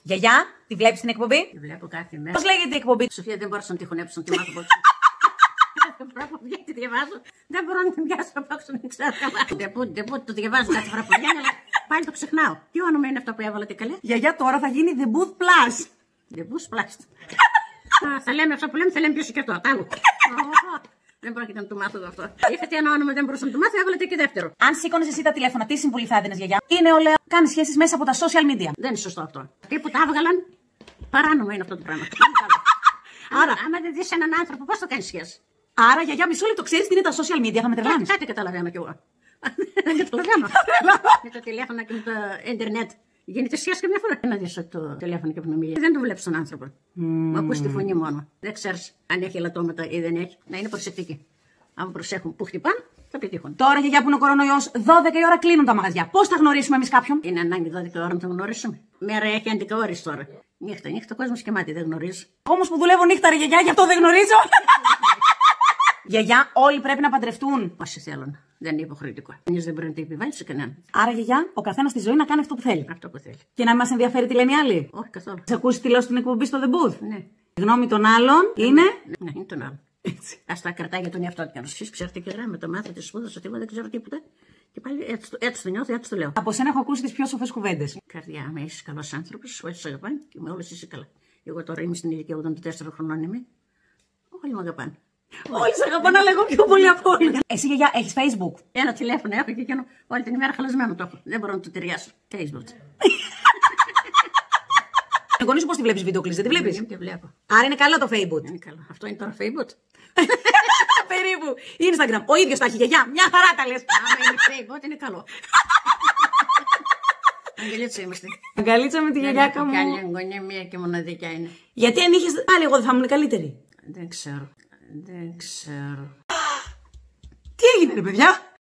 Γιαγιά, τη βλέπεις την εκπομπή? Τη βλέπω κάθε μέρα. Πώς λέγεται η εκπομπή? Σοφία, δεν μπορούσα να τη χωνέψω, να τη μάθω πώς. Κάθε φορά που βγαίνει τη διαβάζω, δεν μπορώ να την πιάσω από έξω, δεν ξέρω καλά. Δεν πω, το διαβάζω κάθε φορά που βγαίνει, αλλά πάλι το ξεχνάω. Τι όνομα είναι αυτό που έβαλατε καλέ? Γιαγιά, τώρα θα γίνει The Booth Plus. The Booth Plus. Θα λέμε αυτό που λέμε, θα λέμε ποιο και αυτό. Τάγου. Δεν πρόκειται να του μάθω αυτό. Είχατε ένα όνομα, δεν μπορούσα να του μάθω, έβαλατε και δεύτερο. Αν σήκωνες εσύ τα τηλέφωνα, τι συμβουλή θα έδινες, Γιαγιά? Η νεολαία κάνει σχέσεις μέσα από τα social media. Δεν είναι σωστό αυτό. Αυτοί που τα έβγαλαν, παράνομο είναι αυτό το πράγμα. Άρα, άμα δεν δεις έναν άνθρωπο, πώς θα κάνεις σχέση? Άρα, Γιαγιά, μισό λεπτό, ξέρεις τι είναι τα social media, θα με τρελάνεις. Κάτι καταλαβαίνω κι εγώ. Δεν καταλαβαίνω. Με τα τηλέφωνα και με το ίντερνετ. Γίνεται σχέση καμιά φορά. Να δεις το τηλέφωνο και επινομιλία. Δεν το βλέπεις τον άνθρωπο. Μου ακούς τη φωνή μόνο. Δεν ξέρεις αν έχει ελαττώματα ή δεν έχει. Να είναι προσεκτικοί. Αν προσέχουν που χτυπάνε, θα πετύχουν. Τώρα, Γιαγιά, που είναι ο κορονοϊός, 12 η ώρα κλείνουν τα μαγαζιά. Πώς θα γνωρίσουμε εμείς κάποιον? Είναι ανάγκη 12 ώρα να τον γνωρίσουμε. Μέρα έχει 11 ώρες τώρα. Νύχτα, ο κόσμος και μάτι δεν γνωρίζει. Όμως που δουλεύω νύχτα, ρε Γιαγιά, γι' αυτό δεν γνωρίζω. Γιαγιά, όλοι πρέπει να παντρευτούν. Όσοι θέλουν. Δεν είναι υποχρεωτικό. Κανείς δεν μπορεί να το επιβάλλει σε κανέναν. Άρα, Γιαγιά, ο καθένας στη ζωή να κάνει αυτό που θέλει. Αυτό που θέλει. Και να μας ενδιαφέρει τι λένε οι άλλοι. Όχι καθόλου. Σε ακούσει τι λέω στην εκπομπή στο The Booth? Ναι. Η γνώμη των άλλων είναι. Ναι, είναι τον άλλο. Α τα κρατάει για τον εαυτό του. Εσείς ξέρετε και με το μάθημα τη σπούδα ότι εγώ δεν ξέρω τίποτα. Και πάλι έτσι το νιώθω, έτσι το λέω. Από σένα έχω ακούσει τις πιο σοφές κουβέντες. Καρδιά, με είσαι καλό άνθρωπο, όλοι σε αγαπάνε και με όλους είσαι καλά. Εγώ τώρα είμαι στην ηλικία 84 χρονών είμαι. Όλοι με αγαπάνε. Όλοι σε αγαπάνε, αλλά εγώ πιο πολύ από όλους. Εσύ, Γιαγιά, έχεις Facebook? Ένα τηλέφωνο έχω και εκείνο όλη την ημέρα χαλασμένο το έχω. Δεν μπορώ να το ταιριάσω. Facebook. Εγώ νου πώς τη βλέπεις βίντεο κλείσει, δεν τη βλέπεις? Δεν τη βλέπω. Άρα είναι καλό το Facebook. Είναι καλό. Αυτό είναι τώρα Facebook. Περίπου. Instagram. Ο ίδιος τα έχει, Γιαγιά. Μια χαρά τα λες. Άμα είναι Facebook είναι καλό. Αγγελίτσα είμαστε. Αγκαλίτσα με τη γιαγιάκα μου. Καλή γονιά, μία και μοναδικιά είναι. Γιατί αν είχες άλλη, εγώ δεν θα ήμουν καλύτερη. Δεν ξέρω. Δεν ξέρω. Τι έγινε, ρε παιδιά?